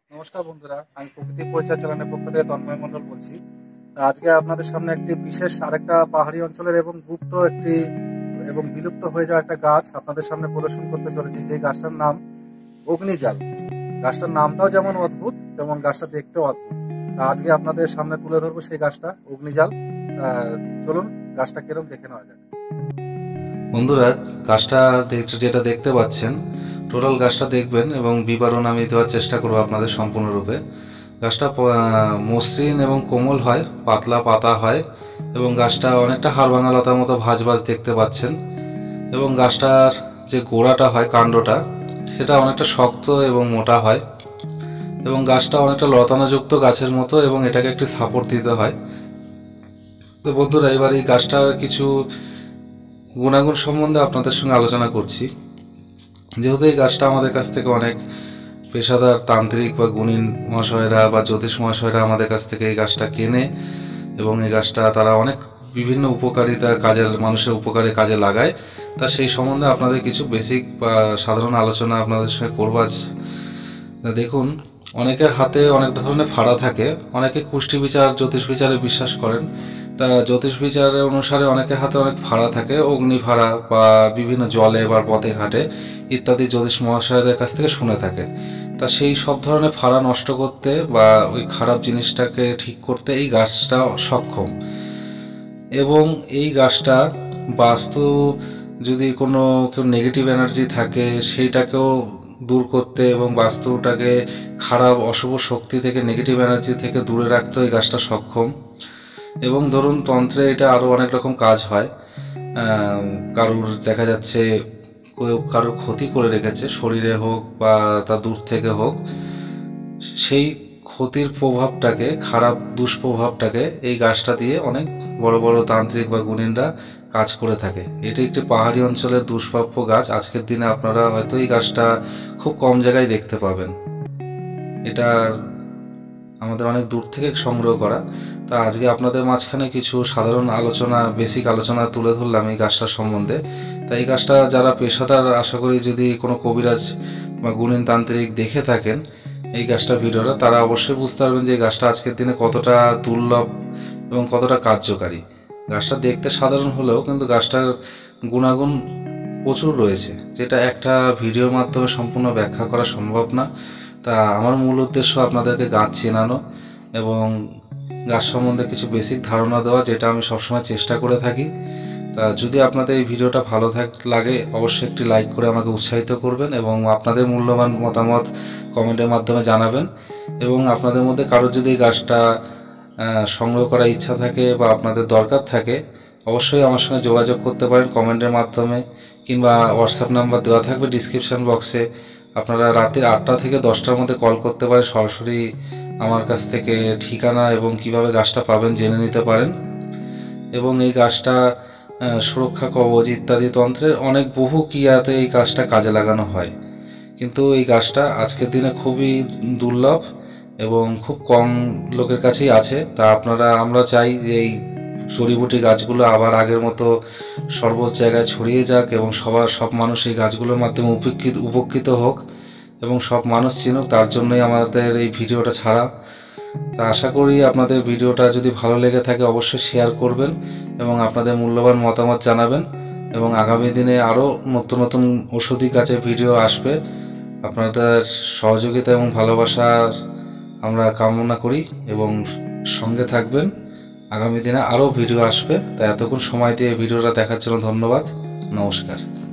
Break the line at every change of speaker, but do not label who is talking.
নমস্কার বন্ধুরা, আমি প্রকৃতি পরিচয় চ্যানেলের পক্ষ থেকে তন্ময় মণ্ডল বলছি। আজকে আপনাদের সামনে একটি বিশেষ আরেকটা পাহাড়ি অঞ্চলের এবং গুপ্ত একটি এবং বিলুপ্ত হয়ে যাওয়া একটা গাছ আপনাদের সামনে প্রদর্শন করতে চলেছি, যে গাছটার নাম অগ্নিজাল। গাছটার নামটাও যেমন অদ্ভুত তেমন গাছটা দেখতেও অদ্ভুত। আজকে আপনাদের সামনে তুলে ধরবো সেই গাছটা অগ্নিজাল। চলুন গাছটা কিরকম দেখে নেওয়া যাক।
বন্ধুরা, গাছটা যেটা দেখতে পাচ্ছেন, টোটাল গাছটা দেখবেন এবং বিবরণ আমি দেওয়ার চেষ্টা করবো আপনাদের সম্পূর্ণরূপে। গাছটা মসৃণ এবং কোমল হয়, পাতলা পাতা হয় এবং গাছটা অনেকটা হাড়ভাঙা লতার মতো ভাঁজ ভাঁজ দেখতে পাচ্ছেন। এবং গাছটার যে গোড়াটা হয়, কাণ্ডটা, সেটা অনেকটা শক্ত এবং মোটা হয় এবং গাছটা অনেকটা লতানোযুক্ত গাছের মতো এবং এটাকে একটি সাপোর্ট দিতে হয়। তো বন্ধুরা, এবার এই গাছটার কিছু গুণাগুণ সম্বন্ধে আপনাদের সঙ্গে আলোচনা করছি। যেহেতু এই গাছটা আমাদের কাছ থেকে অনেক পেশাদার তান্ত্রিক বা গুণী মহাশয়রা বা জ্যোতিষ মহাশয়রা আমাদের কাছ থেকে এই গাছটা কেনে এবং এই গাছটা তারা অনেক বিভিন্ন উপকারিতা কাজে, মানুষের উপকারে কাজে লাগায়, তা সেই সম্বন্ধে আপনাদের কিছু বেসিক বা সাধারণ আলোচনা আপনাদের সঙ্গে করবো আজ। দেখুন, অনেকের হাতে অনেক ধরনের ফাড়া থাকে। অনেকে কুষ্টি বিচার, জ্যোতিষ বিচারে বিশ্বাস করেন। তা জ্যোতিষ বিচারের অনুসারে অনেকের হাতে অনেক ফাড়া থাকে, অগ্নি ফাড়া বা বিভিন্ন জলে বা পথে ঘাটে ইত্যাদি জ্যোতিষ মহাশয়দের কাছ থেকে শুনে থাকে। তা সেই সব ধরনের ফাড়া নষ্ট করতে বা ওই খারাপ জিনিসটাকে ঠিক করতে এই গাছটা সক্ষম। এবং এই গাছটা বাস্তু, যদি কোনো কেউ নেগেটিভ এনার্জি থাকে সেইটাকেও দূর করতে এবং বাস্তুটাকে খারাপ অশুভ শক্তি থেকে, নেগেটিভ এনার্জি থেকে দূরে রাখতে এই গাছটা সক্ষম। এবং ধরুন, তন্ত্রে এটা আরও অনেক রকম কাজ হয়। কারুর দেখা যাচ্ছে কারুর ক্ষতি করে রেখেছে, শরীরে হোক বা তা দূর থেকে হোক, সেই ক্ষতির প্রভাবটাকে, খারাপ দুষ্প্রভাবটাকে এই গাছটা দিয়ে অনেক বড় বড় তান্ত্রিক বা গুণীনরা কাজ করে থাকে। এটি একটি পাহাড়ি অঞ্চলের দুষ্প্রাপ্য গাছ। আজকের দিনে আপনারা হয়তো এই গাছটা খুব কম জায়গায় দেখতে পাবেন। এটা আমাদের অনেক দূর থেকে সংগ্রহ করা। তা আজকে আপনাদের মাঝখানে কিছু সাধারণ আলোচনা, বেসিক আলোচনা তুলে ধরলাম এই গাছটার সম্বন্ধে। তাই এই গাছটা যারা পেশাদার, আশা করি যদি কোনো কবিরাজ বা গুণীন তান্ত্রিক দেখে থাকেন এই গাছটার ভিডিওটা, তারা অবশ্যই বুঝতে পারবেন যে এই গাছটা আজকের দিনে কতটা দুর্লভ এবং কতটা কার্যকারী। গাছটা দেখতে সাধারণ হলেও কিন্তু গাছটার গুণাগুণ প্রচুর রয়েছে, যেটা একটা ভিডিওর মাধ্যমে সম্পূর্ণ ব্যাখ্যা করা সম্ভব না। তা আমার মূল উদ্দেশ্য আপনাদেরকে গাছ চেনানো এবং গাছ সম্বন্ধে কিছু বেসিক ধারণা দেওয়া, যেটা আমি সবসময় চেষ্টা করে থাকি। তা যদি আপনাদের এই ভিডিওটা ভালো লাগে, অবশ্যই একটি লাইক করে আমাকে উৎসাহিত করবেন এবং আপনাদের মূল্যবান মতামত কমেন্টের মাধ্যমে জানাবেন। এবং আপনাদের মধ্যে কারোর যদি এই গাছটা সংগ্রহ করার ইচ্ছা থাকে বা আপনাদের দরকার থাকে, অবশ্যই আমার সঙ্গে যোগাযোগ করতে পারেন কমেন্টের মাধ্যমে, কিংবা হোয়াটসঅ্যাপ নাম্বার দেওয়া থাকবে ডিসক্রিপশান বক্সে। আপনারা রাতের 8টা থেকে 10টার মধ্যে কল করতে পারেন, সরাসরি আমার কাছ থেকে ঠিকানা এবং কিভাবে গাছটা পাবেন জেনে নিতে পারেন। এবং এই গাছটা সুরক্ষা কবচ ইত্যাদি তন্ত্রের অনেক বহু ক্রিয়াতে এই গাছটা কাজে লাগানো হয়। কিন্তু এই গাছটা আজকের দিনে খুবই দুর্লভ এবং খুব কম লোকের কাছেই আছে। তা আমরা চাই যে এই জড়িবুটি গাছগুলো আবার আগের মতো সর্ব জায়গায় ছড়িয়ে যাক এবং সব মানুষ এই গাছগুলোর মাধ্যমে উপকৃত হোক এবং সব মানুষ চিনুক। তার জন্যই আমাদের এই ভিডিওটা ছাড়া। তা আশা করি আপনাদের ভিডিওটা যদি ভালো লেগে থাকে অবশ্যই শেয়ার করবেন এবং আপনাদের মূল্যবান মতামত জানাবেন। এবং আগামী দিনে আরও নতুন নতুন ঔষধি গাছের ভিডিও আসবে। আপনাদের সহযোগিতা এবং ভালোবাসা আমরা কামনা করি এবং সঙ্গে থাকবেন। আগামী দিনে আরও ভিডিও আসবে। তাই এতক্ষণ সময় দিয়ে ভিডিওটা দেখার জন্য ধন্যবাদ। নমস্কার।